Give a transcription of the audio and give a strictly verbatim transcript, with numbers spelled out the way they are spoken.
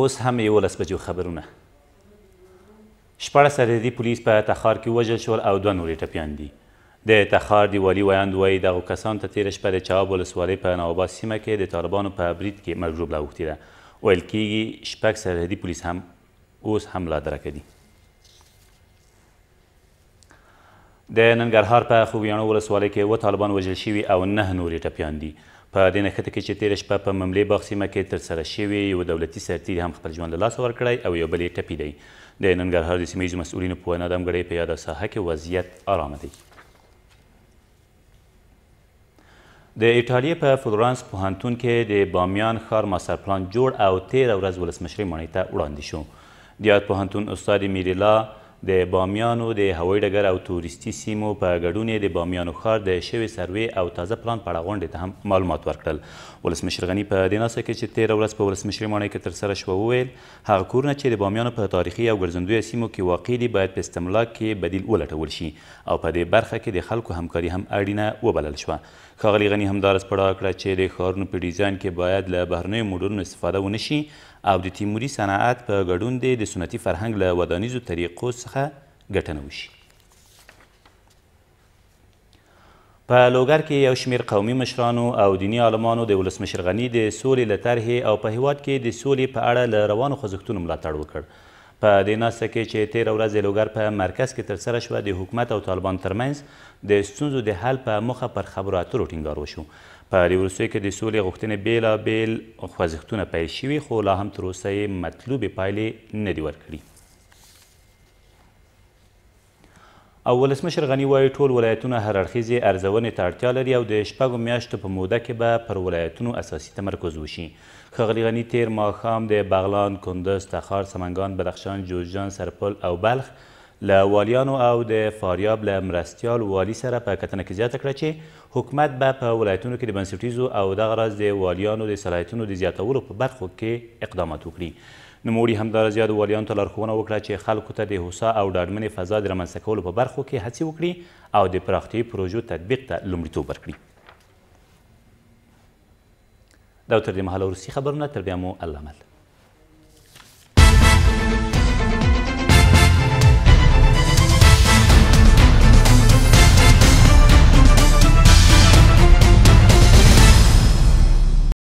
اوس هم یولس بجو خبرونه. شپاړس سرحدي پولیس په تخار کې وژل شول او دوه نورې ټپیان دي. د تخار د والي ویاند وایي دغو کسانو ته تېره شپه د چواب ولسوالۍ په نواباد سیمه کې د طالبانو په برید کې مرګ ژوبله اوښتې ده. ویل کېږي شپږ سرحدي پولیس هم اوس هم لا درکه دي. د ننګرهار په خوږیاڼو ولسوالۍ کې اووه طالبان وژل شوي او نه نورې ټپیان دي. په دې نښته کې چې تېره شپه په مملې باغ سیمه کې ترسره شوې یو دولتي سرتیري هم خپل ژوند له لاسه ورکړی او یو بل یې ټپي دی. د ننګرهار د سیمه ییزو مسؤلینو په وینا د همګړۍ په یاده ساحه کې وضعیت ارامه دی. د ایټالیې په فلورانس پوهنتون کې د بامیان ښار ماسټر پلان جوړ او تېره ورځ ولسمشرۍ ماڼۍ ته وړاندې شو. د یاد پوهنتون استاد میریلا د بامیانو د هوایي ډګر او تورستي سیمو په ګډون د بامیانو ښار د شوي سروې او تازه پلان په اړه غونډې ته هم معلومات ورکړل. ولسمشر غني په دې ناسته کې چې تېره ورځ په ولسمشرۍ ماڼۍ کې ترسره شوه وویل هغه کورونه چې د بامیانو په تاریخي او ګرځندویه سیمو کې واقع دي باید په استملاک کې بدیل ولټول شي او په دې برخه کې د خلکو همکاري هم اړینه وبلل شوه. ښاغلي غني همداراز په ډاګه کړه چې د ښارونو په ډیزاین کې باید له بهرنیو موډلونو استفاده ونه شي او د تیموري صنعت په ګډون د سنتي فرهنګ له ودانیزو طریقو څخه ګټنه وشي. په لوګر کې یو شمېر قومي مشرانو او دیني عالمانو د ولسمشر غني د سولې له طرحې او په هیواد کې د سولې په اړه له روانو خوځښتونو ملاتړ وکړ. په دې ناسته کې چې تېره ورځ د لوګر په مرکز کې ترسره شوه د حکومت او طالبانو ترمنځ د ستونزو د حل په موخه پر خبرو اترو ټینګار وشو. په دې وروستیو کې د سولې غوښتنې بېلابېل خوځښتونه پیل شوي خو لا هم تر اوسه یې مطلوبې پایلې نه دي ورکړي. او ولسمشر غني وایي ټول ولایتونه هر اړخیزې ارزونې ته اړتیا لري او د شپږو میاشتو په موده کې به پر ولایتونو اساسي تمرکز وشي. ښاغلي غني تېر ماښام د بغلان، کندز، تخار، سمنګان، بدخشان، جوزجان، سرپل او بلخ له والیانو او د فاریاب له مرستیال والي سره په کتنه کې زیاته کړه چې حکومت به په ولایتونو کې د بنسټیزو او دغه راز د والیانو د صلاحیتونو د زیاتولو په برخو کې اقدامات وکړي. نوموړي همداراز یادو والیانو ته لارښوونه وکړه چې خلکو ته د هوسا او ډاډمنې فضا د رامنځته کولو په برخو کې هڅې وکړي او د پراختیایي پروژو تطبیق ته لومړیتوب ورکړي. دا تر دې مهاله وروستي خبرونه، تر بیا مو الله مل.